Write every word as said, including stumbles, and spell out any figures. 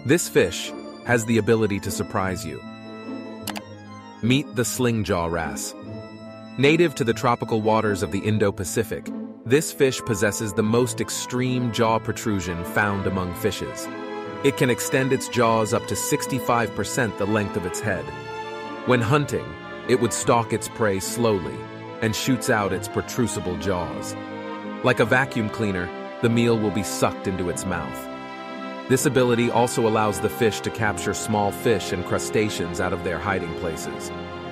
This fish has the ability to surprise you. Meet the sling-jaw wrasse. Native to the tropical waters of the Indo-Pacific, this fish possesses the most extreme jaw protrusion found among fishes. It can extend its jaws up to sixty-five percent the length of its head. When hunting, it would stalk its prey slowly and shoots out its protrusible jaws. Like a vacuum cleaner, the meal will be sucked into its mouth. This ability also allows the fish to capture small fish and crustaceans out of their hiding places.